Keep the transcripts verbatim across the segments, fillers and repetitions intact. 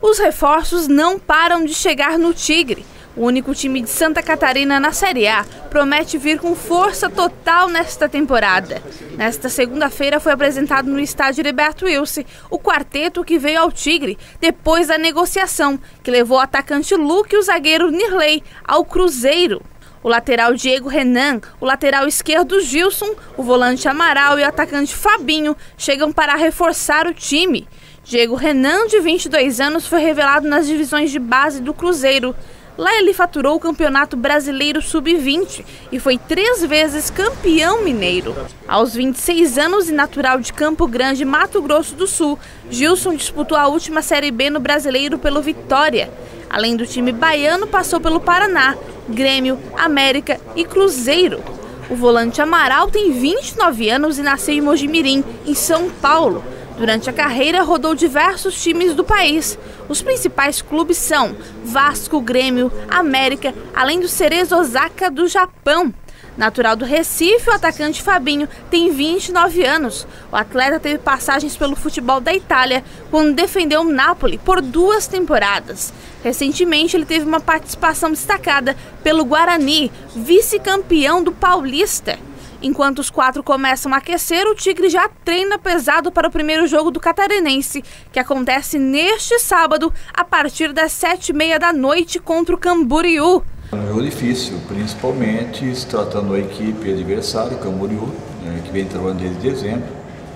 Os reforços não param de chegar no Tigre. O único time de Santa Catarina na Série A promete vir com força total nesta temporada. Nesta segunda-feira foi apresentado no estádio Heriberto Wilson o quarteto que veio ao Tigre depois da negociação, que levou o atacante Luque e o zagueiro Nirley ao Cruzeiro. O lateral Diego Renan, o lateral esquerdo Gilson, o volante Amaral e o atacante Fabinho chegam para reforçar o time. Diego Renan, de vinte e dois anos, foi revelado nas divisões de base do Cruzeiro. Lá ele faturou o Campeonato Brasileiro sub vinte e foi três vezes campeão mineiro. Aos vinte e seis anos e natural de Campo Grande, Mato Grosso do Sul, Gilson disputou a última Série B no Brasileiro pelo Vitória. Além do time baiano, passou pelo Paraná, Grêmio, América e Cruzeiro. O volante Amaral tem vinte e nove anos e nasceu em Mojimirim, em São Paulo. Durante a carreira, rodou diversos times do país. Os principais clubes são Vasco, Grêmio, América, além do Cerezo Osaka do Japão. Natural do Recife, o atacante Fabinho tem vinte e nove anos. O atleta teve passagens pelo futebol da Itália, quando defendeu o Napoli por duas temporadas. Recentemente, ele teve uma participação destacada pelo Guarani, vice-campeão do Paulista. Enquanto os quatro começam a aquecer, o Tigre já treina pesado para o primeiro jogo do Catarinense, que acontece neste sábado, a partir das sete e meia da noite contra o Camboriú. É um jogo difícil, principalmente se tratando da equipe adversária, o Camboriú, né, que vem trabalhando desde dezembro.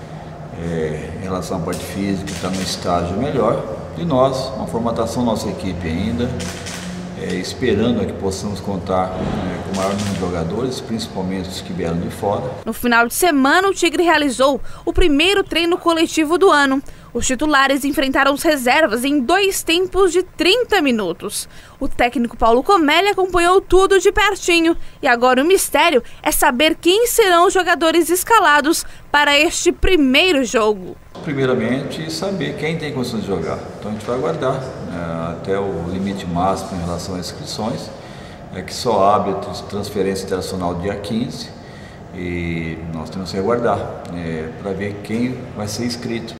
É, em relação à parte física, está no estágio melhor. E nós, uma formatação da nossa equipe ainda, é, esperando que possamos contar é, com o maior número de jogadores, principalmente os que vieram de fora. No final de semana, o Tigre realizou o primeiro treino coletivo do ano. Os titulares enfrentaram os reservas em dois tempos de trinta minutos. O técnico Paulo Comelli acompanhou tudo de pertinho e agora o mistério é saber quem serão os jogadores escalados para este primeiro jogo. Primeiramente, saber quem tem condições de jogar. Então a gente vai aguardar né, até o limite máximo em relação às inscrições, é que só abre a transferência internacional dia quinze e nós temos que aguardar é, para ver quem vai ser inscrito.